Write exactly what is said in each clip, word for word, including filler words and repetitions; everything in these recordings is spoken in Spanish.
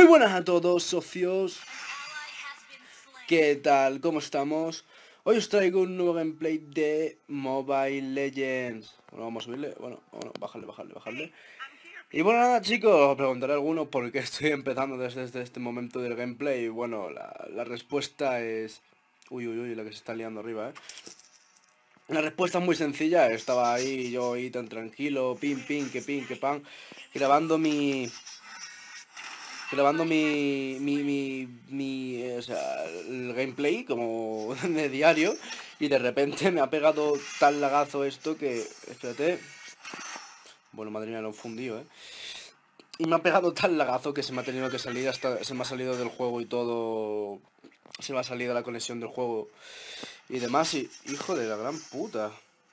Muy buenas a todos, socios. ¿Qué tal? ¿Cómo estamos? Hoy os traigo un nuevo gameplay de Mobile Legends. Bueno, vamos a subirle. Bueno, bueno, bajarle, bajarle, bajarle. Y bueno, nada, chicos, os preguntaré a alguno por qué estoy empezando desde, desde este momento del gameplay. Bueno, la, la respuesta es... Uy, uy, uy, la que se está liando arriba, ¿eh? La respuesta es muy sencilla. Estaba ahí, yo ahí tan tranquilo, pin, pin, que pin, que pan, grabando mi... grabando mi, mi, mi, mi eh, o sea, el gameplay como de diario, y de repente me ha pegado tal lagazo esto que, espérate, bueno, madre mía, lo he fundido, eh, y me ha pegado tal lagazo que se me ha tenido que salir, hasta se me ha salido del juego y todo, se me ha salido la conexión del juego y demás, y hijo de la gran puta.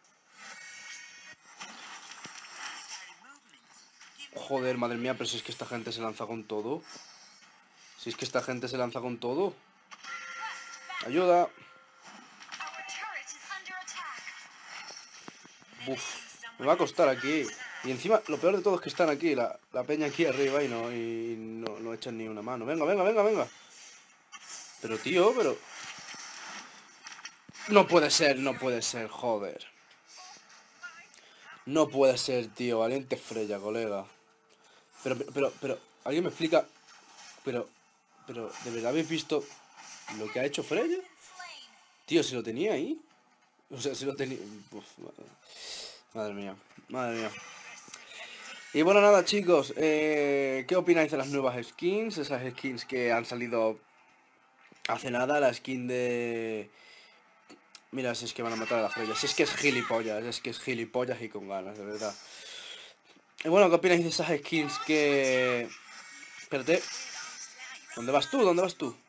Joder, madre mía, pero si es que esta gente se lanza con todo. Si es que esta gente se lanza con todo. Ayuda. Uf, me va a costar aquí. Y encima, lo peor de todo es que están aquí, la, la peña aquí arriba y no, y no, no echan ni una mano. Venga, venga, venga, venga. Pero tío, pero... No puede ser, no puede ser, joder. No puede ser, tío, valiente Freya, colega. Pero, pero, pero, pero, ¿alguien me explica? Pero, pero, ¿de verdad habéis visto lo que ha hecho Freya? Tío, si lo tenía ahí. O sea, si lo tenía... Uf, madre mía, madre mía. Y bueno, nada, chicos, eh, ¿qué opináis de las nuevas skins? Esas skins que han salido hace nada, la skin de... Mira, si es que van a matar a la Freya, si es que es gilipollas, es que es gilipollas y con ganas, de verdad. Y bueno, ¿qué opináis de esas skins que... Espérate. ¿Dónde vas tú? ¿Dónde vas tú?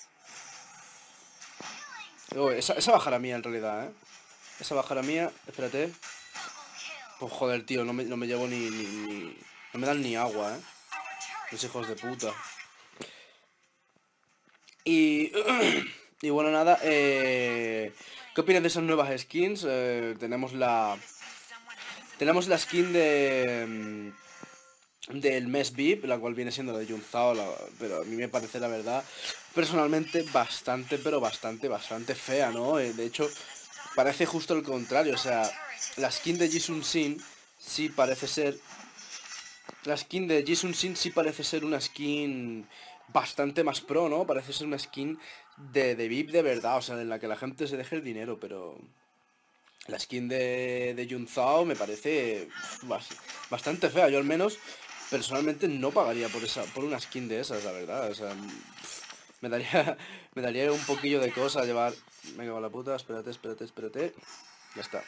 Oh, esa, esa bajará mía en realidad, ¿eh? Esa bajará mía, espérate. Pues joder, tío, no me, no me llevo ni, ni, ni... No me dan ni agua, ¿eh? Los hijos de puta. Y... y bueno, nada, eh... ¿qué opinas de esas nuevas skins? Eh, tenemos la... Tenemos la skin de... del mes V I P, la cual viene siendo la de Junzao, la... pero a mí me parece, la verdad, personalmente bastante, pero bastante, bastante fea, ¿no? Eh, de hecho, parece justo el contrario, o sea, la skin de Jisung Sin sí parece ser... La skin de Jisung Sin sí parece ser una skin bastante más pro, ¿no? Parece ser una skin de, de V I P de verdad, o sea, en la que la gente se deje el dinero, pero... La skin de, de Junzao me parece bastante fea. Yo al menos, personalmente, no pagaría por esa por una skin de esas, la verdad. O sea, me daría, me daría un poquillo de cosa llevar... Venga, va la puta, espérate, espérate, espérate. Ya está.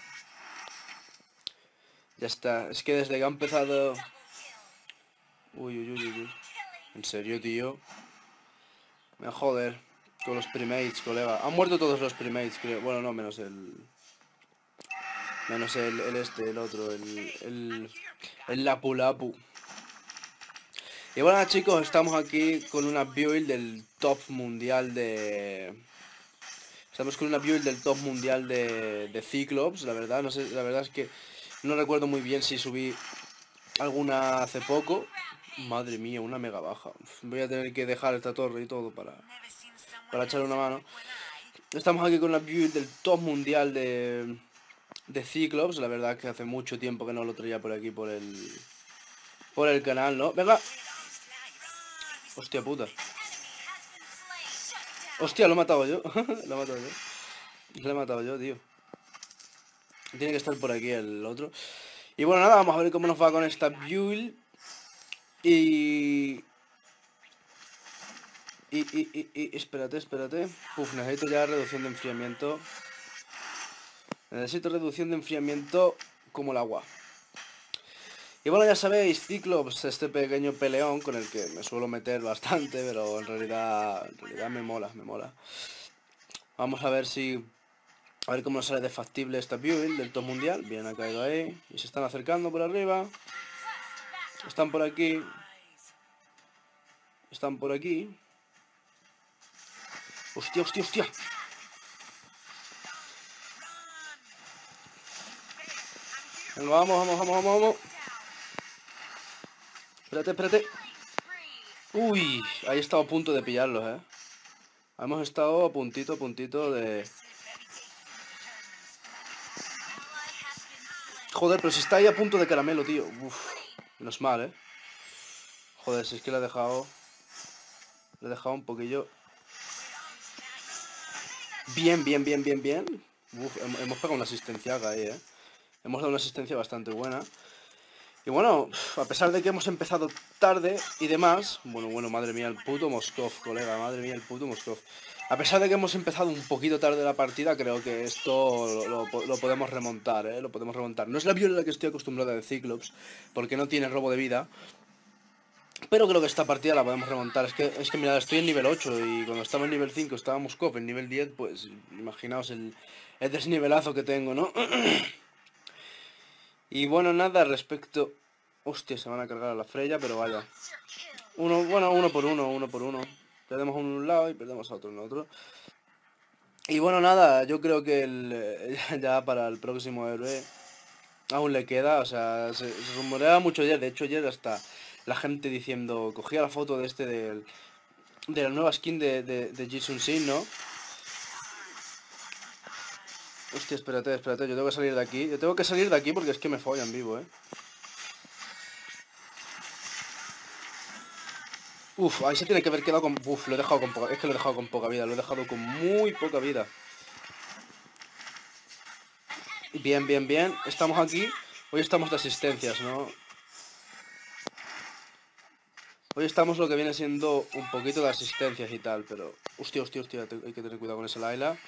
Ya está. Es que desde que ha empezado... Uy, uy, uy, uy. En serio, tío. Me joder. Con los primates, colega. Han muerto todos los primates, creo. Bueno, no, menos el... Menos el, el este, el otro, el... El, el Lapu Lapu. Y bueno, chicos, estamos aquí con una build del top mundial de... Estamos con una build del top mundial de, de Cyclops, la verdad, no sé, la verdad es que no recuerdo muy bien si subí alguna hace poco. Madre mía, una mega baja. Voy a tener que dejar esta torre y todo para, para echarle una mano. Estamos aquí con una build del top mundial de, de Cyclops, la verdad es que hace mucho tiempo que no lo traía por aquí, por el, por el canal, ¿no? ¡Venga! Hostia puta. Hostia, lo he matado yo. Lo he matado yo. Lo he matado yo, tío. Tiene que estar por aquí el otro. Y bueno, nada, vamos a ver cómo nos va con esta build. Y... Y, y, y, y... Espérate, espérate. Uf, necesito ya reducción de enfriamiento. Necesito reducción de enfriamiento como el agua. Y bueno, ya sabéis, Cyclops, este pequeño peleón con el que me suelo meter bastante, pero en realidad, en realidad me mola, me mola. Vamos a ver si... A ver cómo nos sale de factible esta build del top mundial. Bien, ha caído ahí. Y se están acercando por arriba. Están por aquí. Están por aquí. Hostia, hostia, hostia. Venga, vamos, vamos, vamos, vamos, vamos. Espérate, espérate. Uy, ahí he estado a punto de pillarlos, eh. Hemos estado a puntito, a puntito de... Joder, pero si está ahí a punto de caramelo, tío. Uf, menos mal, eh. Joder, si es que le he dejado... Le he dejado un poquillo... Bien, bien, bien, bien, bien. Uf, hemos pegado una asistencia ahí, eh. Hemos dado una asistencia bastante buena. Y bueno, a pesar de que hemos empezado tarde y demás... Bueno, bueno, madre mía, el puto Moskov, colega. Madre mía, el puto Moskov. A pesar de que hemos empezado un poquito tarde la partida, creo que esto lo, lo, lo podemos remontar, ¿eh? Lo podemos remontar. No es la build a la que estoy acostumbrada de Cyclops, porque no tiene robo de vida. Pero creo que esta partida la podemos remontar. Es que, es que mirad, estoy en nivel ocho y cuando estaba en nivel cinco estábamos Moskov en nivel diez, pues imaginaos el, el desnivelazo que tengo, ¿no? Y bueno, nada respecto... Hostia, se van a cargar a la Freya, pero vaya. Uno, bueno, uno por uno, uno por uno. Perdemos a un lado y perdemos a otro en otro. Y bueno, nada, yo creo que el, ya para el próximo héroe aún le queda, o sea, se, se rumoreaba mucho ayer, de hecho ayer hasta la gente diciendo, cogía la foto de este del, de la nueva skin de, de, de Jisung Sin, ¿no? Hostia, espérate, espérate, yo tengo que salir de aquí, yo tengo que salir de aquí porque es que me follan vivo, ¿eh? Uf, ahí se tiene que haber quedado con... Uf, lo he dejado con poca... Es que lo he dejado con poca vida, lo he dejado con muy poca vida. Bien, bien, bien, estamos aquí, hoy estamos de asistencias, ¿no? Hoy estamos lo que viene siendo un poquito de asistencias y tal, pero... Hostia, hostia, hostia, hay que tener cuidado con esa Layla.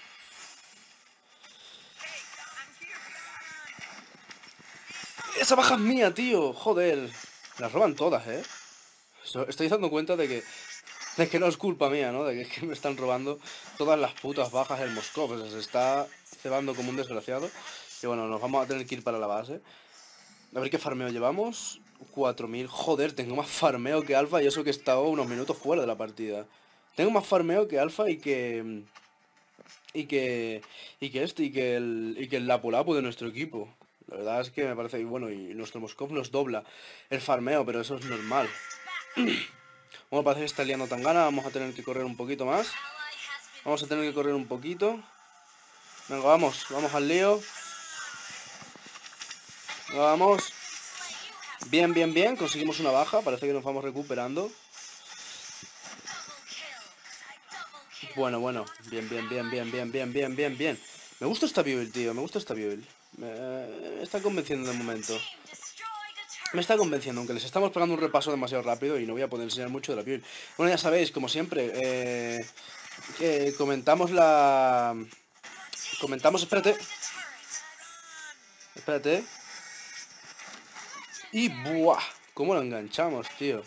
¡Esa baja es mía, tío! Joder. Las roban todas, ¿eh? Estoy dando cuenta de que... De que no es culpa mía, ¿no? De que, es que me están robando todas las putas bajas el Moskov. O sea, se está cebando como un desgraciado. Y bueno, nos vamos a tener que ir para la base. A ver qué farmeo llevamos. cuatro mil. Joder, tengo más farmeo que Alfa y eso que he estado unos minutos fuera de la partida. Tengo más farmeo que Alfa y que... Y que... Y que este, y que el... Y que el Lapu Lapu de nuestro equipo. La verdad es que me parece... Y bueno, y nuestro Moskov nos dobla el farmeo, pero eso es normal. Bueno, parece que está liando Tangana. Vamos a tener que correr un poquito más. Vamos a tener que correr un poquito. Venga, vamos. Vamos al lío. Vamos. Bien, bien, bien. Conseguimos una baja. Parece que nos vamos recuperando. Bueno, bueno. Bien, bien, bien, bien, bien, bien, bien, bien, bien. Me gusta esta build, tío. Me gusta esta build. Me está convenciendo de momento. Me está convenciendo, aunque les estamos pegando un repaso demasiado rápido y no voy a poder enseñar mucho de la build. Bueno, ya sabéis, como siempre, eh, eh, comentamos la... Comentamos, espérate. Espérate. Y buah, ¿cómo lo enganchamos, tío?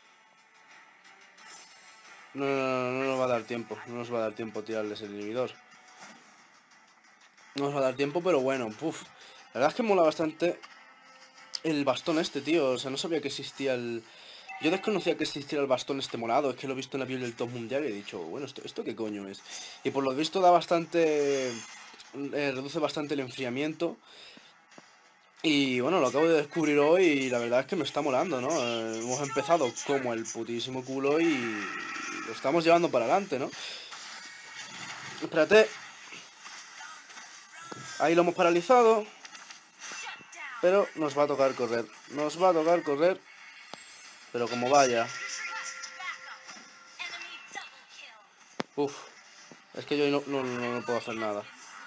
No, no, no, no nos va a dar tiempo. No nos va a dar tiempo tirarles el inhibidor. No nos va a dar tiempo, pero bueno, puf. La verdad es que mola bastante el bastón este, tío. O sea, no sabía que existía el... Yo desconocía que existiera el bastón este morado. Es que lo he visto en la build del top mundial y he dicho, bueno, ¿esto, esto qué coño es? Y por lo visto da bastante... Eh, reduce bastante el enfriamiento. Y bueno, lo acabo de descubrir hoy y la verdad es que me está molando, ¿no? Eh, hemos empezado como el putísimo culo y lo estamos llevando para adelante, ¿no? Espérate. Ahí lo hemos paralizado. Pero nos va a tocar correr. Nos va a tocar correr. Pero como vaya. Uf. Es que yo no, no, no, no puedo hacer nada.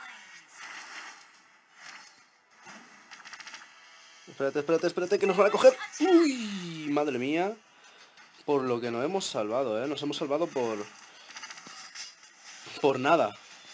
Espérate, espérate, espérate, que nos van a coger. Uy, madre mía. Por lo que nos hemos salvado, ¿eh? Nos hemos salvado por... Por nada.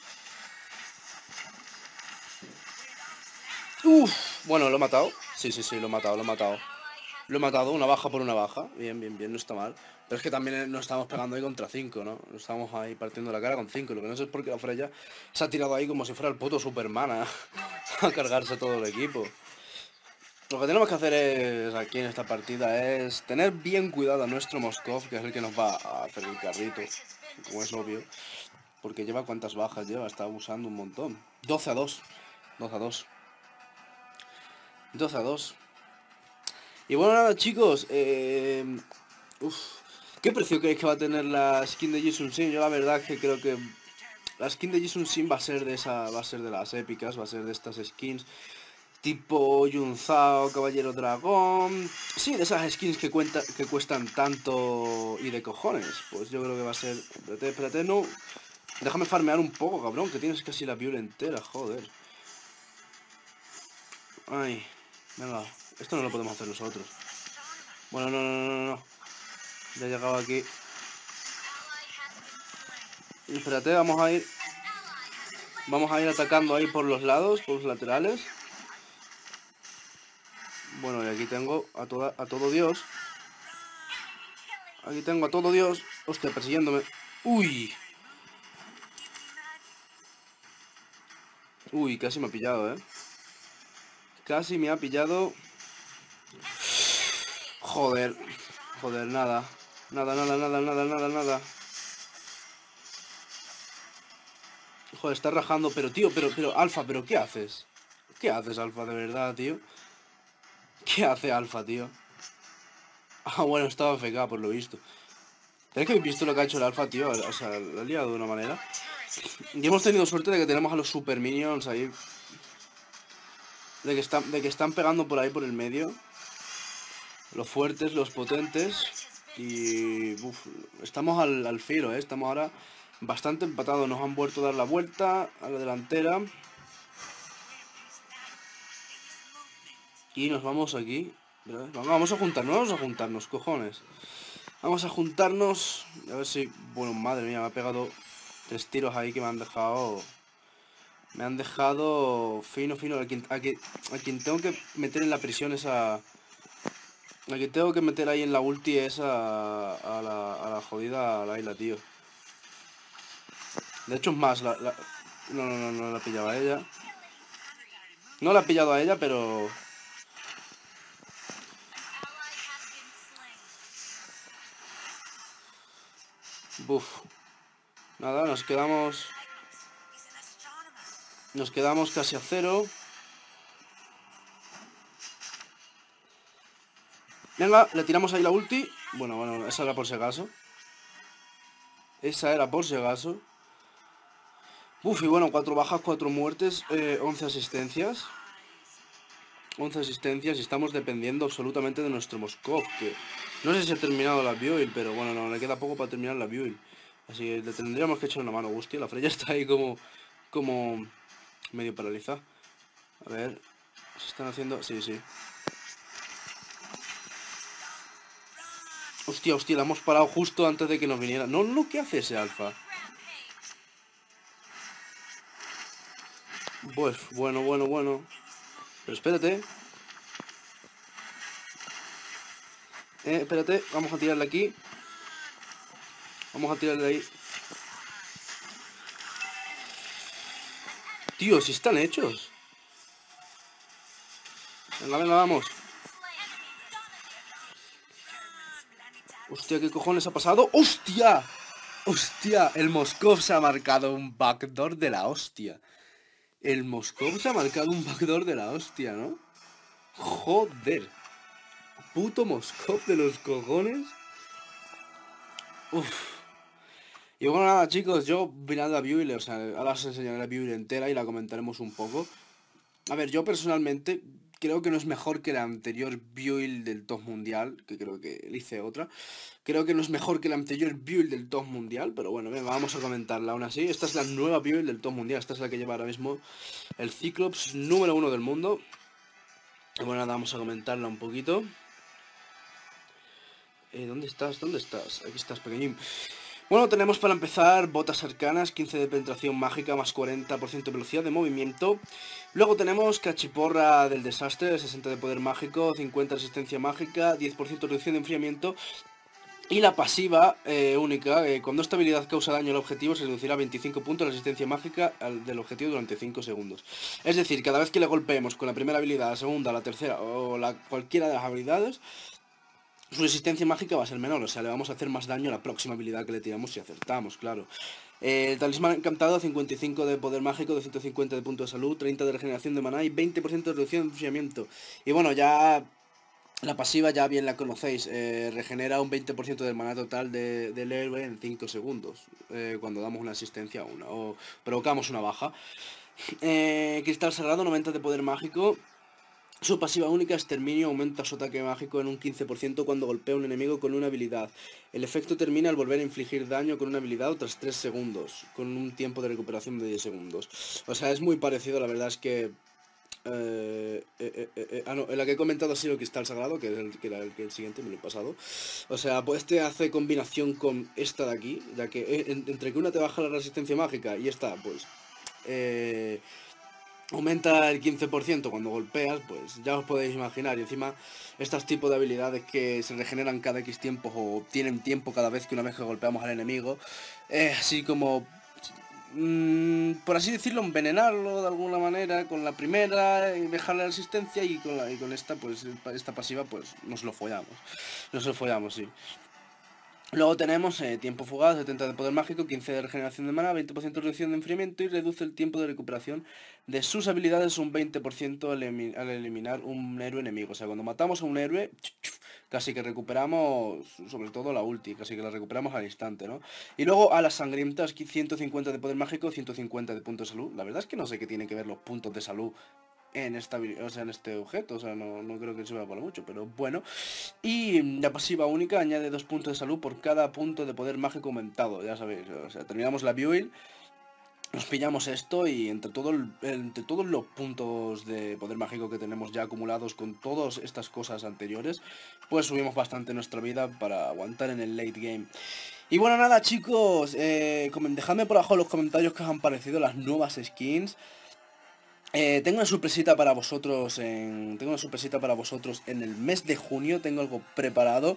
Uf. Bueno, lo he matado. Sí, sí, sí, lo he matado, lo he matado. Lo he matado, una baja por una baja. Bien, bien, bien, no está mal. Pero es que también nos estamos pegando ahí contra cinco, ¿no? Nos estamos ahí partiendo la cara con cinco. Lo que no sé es por qué la Freya se ha tirado ahí como si fuera el puto Superman a, a cargarse todo el equipo. Lo que tenemos que hacer es, aquí en esta partida es tener bien cuidado a nuestro Moskov, que es el que nos va a hacer el carrito, como es obvio. Porque lleva cuántas bajas lleva, está abusando un montón. doce a dos. doce a dos. doce a dos. Y bueno, nada, chicos. Eh... Uf. ¿Qué precio creéis que va a tener la skin de Jisung Sin? Yo la verdad es que creo que la skin de Jisung Sin va a ser de esa, va a ser de las épicas, va a ser de estas skins tipo Yunzao, Caballero Dragón. Sí, de esas skins que cuenta, que cuestan tanto y de cojones. Pues yo creo que va a ser. Espérate, espérate, no. Déjame farmear un poco, cabrón, que tienes casi la piel entera, joder. Ay, venga, esto no lo podemos hacer nosotros. Bueno, no, no, no, no, no. Ya he llegado aquí. Espérate, vamos a ir. Vamos a ir atacando ahí por los lados, por los laterales. Bueno, y aquí tengo a, toda, a todo Dios. Aquí tengo a todo Dios. Hostia, persiguiéndome. Uy. Uy, casi me ha pillado, eh. Casi me ha pillado. Joder. Joder, nada. Nada, nada, nada, nada, nada, nada. Joder, está rajando. Pero, tío, pero, pero, Alfa, ¿pero qué haces? ¿Qué haces, Alfa, de verdad, tío? ¿Qué hace Alfa, tío? Ah, bueno, estaba F K, por lo visto. ¿Sabes que habéis visto lo que ha hecho el Alfa, tío? O sea, lo ha liado de una manera. Y hemos tenido suerte de que tenemos a los Super Minions ahí. De que están, de que están pegando por ahí, por el medio. Los fuertes, los potentes. Y... Uf, estamos al, al filo, ¿eh? Estamos ahora bastante empatados. Nos han vuelto a dar la vuelta a la delantera. Y nos vamos aquí. Vamos a juntarnos, vamos a juntarnos, cojones. Vamos a juntarnos. A ver si... Bueno, madre mía, me ha pegado tres tiros ahí que me han dejado... Me han dejado fino, fino. A quien, a quien, a quien tengo que meter en la prisión esa... A quien tengo que meter ahí en la ulti esa... A la, a la jodida Layla, tío. De hecho es más, la, la... No, no, no, no la pillaba a ella. No la he pillado a ella, pero... Buf. Nada, nos quedamos... Nos quedamos casi a cero. Venga, le tiramos ahí la ulti. Bueno, bueno, esa era por si acaso. Esa era por si acaso. Uf, y bueno, cuatro bajas, cuatro muertes, eh, once asistencias. once asistencias y estamos dependiendo absolutamente de nuestro Moskov, que no sé si ha terminado la build, pero bueno, no, le queda poco para terminar la build. Así que le tendríamos que echar una mano. Hostia, la Freya está ahí como, como medio paralizada. A ver, se están haciendo... Sí, sí. Hostia, hostia, la hemos parado justo antes de que nos viniera. No, no, ¿qué hace ese Alfa? Pues, bueno, bueno, bueno. Pero espérate. Eh, espérate, vamos a tirarle aquí. Vamos a tirarle ahí. Tío, si están hechos. Venga, venga, vamos. Hostia, ¿qué cojones ha pasado? ¡Hostia! ¡Hostia! El Moskov se ha marcado un backdoor de la hostia. El Moskov se ha marcado un backdoor de la hostia, ¿no? Joder. Puto Moskov de los cojones. Uf. Y bueno, nada, chicos, yo mirando la build, o sea, ahora os enseñaré la build entera y la comentaremos un poco. A ver, yo personalmente creo que no es mejor que la anterior build del top mundial, que creo que le hice otra. Creo que no es mejor que la anterior build del top mundial, pero bueno, venga, vamos a comentarla aún así. Esta es la nueva build del top mundial, esta es la que lleva ahora mismo el Cyclops número uno del mundo. Y bueno, nada, vamos a comentarla un poquito. Eh, ¿Dónde estás? ¿Dónde estás? Aquí estás, pequeñín. Bueno, tenemos para empezar botas arcanas, quince de penetración mágica, más cuarenta por ciento de velocidad de movimiento. Luego tenemos cachiporra del desastre, sesenta de poder mágico, cincuenta de resistencia mágica, diez por ciento de reducción de enfriamiento. Y la pasiva eh, única, eh, cuando esta habilidad causa daño al objetivo, se reducirá veinticinco puntos la resistencia mágica al, del objetivo durante cinco segundos. Es decir, cada vez que le golpeemos con la primera habilidad, la segunda, la tercera o la, cualquiera de las habilidades, su resistencia mágica va a ser menor, o sea, le vamos a hacer más daño a la próxima habilidad que le tiramos si acertamos, claro. Eh, el talismán encantado, cincuenta y cinco de poder mágico, doscientos cincuenta de puntos de salud, treinta de regeneración de maná y veinte por ciento de reducción de enfriamiento. Y bueno, ya La pasiva ya bien la conocéis, eh, regenera un veinte por ciento del maná total de, del héroe en cinco segundos, eh, cuando damos una asistencia a una, o provocamos una baja. Eh, Cristal Sagrado, noventa de poder mágico. Su pasiva única, exterminio, aumenta su ataque mágico en un quince por ciento cuando golpea a un enemigo con una habilidad. El efecto termina al volver a infligir daño con una habilidad tras tres segundos, con un tiempo de recuperación de diez segundos. O sea, es muy parecido, la verdad es que... Eh, eh, eh, eh, eh, ah, no, en la que he comentado ha sido Cristal Sagrado, que, es el, que era el, que el siguiente, me lo he pasado. O sea, pues este hace combinación con esta de aquí, ya que eh, en- entre que una te baja la resistencia mágica y esta, pues... Eh, aumenta el quince por ciento cuando golpeas, pues ya os podéis imaginar. Y encima, estos tipos de habilidades que se regeneran cada X tiempo o tienen tiempo cada vez que una vez que golpeamos al enemigo, eh, así como, mm, por así decirlo, envenenarlo de alguna manera con la primera, y dejarle la resistencia y con, la, y con esta, pues esta pasiva, pues nos lo follamos. Nos lo follamos, sí. Luego tenemos eh, tiempo fugaz, setenta de poder mágico, quince de regeneración de mana, veinte por ciento de reducción de enfriamiento y reduce el tiempo de recuperación de sus habilidades un veinte por ciento al, emi- al eliminar un héroe enemigo. O sea, cuando matamos a un héroe, casi que recuperamos, sobre todo la ulti, casi que la recuperamos al instante, ¿no? Y luego a las sangrientas, ciento cincuenta de poder mágico, ciento cincuenta de puntos de salud. La verdad es que no sé qué tiene que ver los puntos de salud en esta, o sea, en este objeto, o sea, no, no creo que se vea por mucho, pero bueno. Y la pasiva única añade dos puntos de salud por cada punto de poder mágico aumentado, ya sabéis. O sea, terminamos la build, nos pillamos esto y entre, todo el- entre todos los puntos de poder mágico que tenemos ya acumulados con todas estas cosas anteriores, pues subimos bastante nuestra vida para aguantar en el late game. Y bueno, nada chicos, eh, comen- dejadme por abajo en los comentarios que os han parecido las nuevas skins. Eh, tengo una sorpresita para vosotros en. Tengo una sorpresita para vosotros en el mes de junio. Tengo algo preparado.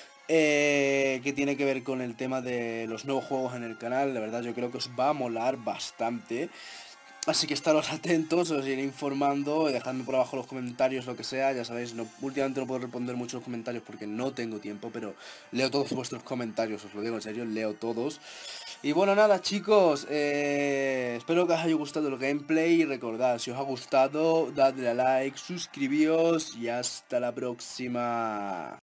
Eh, que tiene que ver con el tema de los nuevos juegos en el canal. La verdad yo creo que os va a molar bastante. Así que estaros atentos, os iré informando, dejadme por abajo los comentarios, lo que sea, ya sabéis, no, últimamente no puedo responder muchos comentarios porque no tengo tiempo, pero leo todos vuestros comentarios, os lo digo en serio, leo todos. Y bueno, nada chicos, eh, espero que os haya gustado el gameplay y recordad, si os ha gustado, dadle a like, suscribíos y hasta la próxima.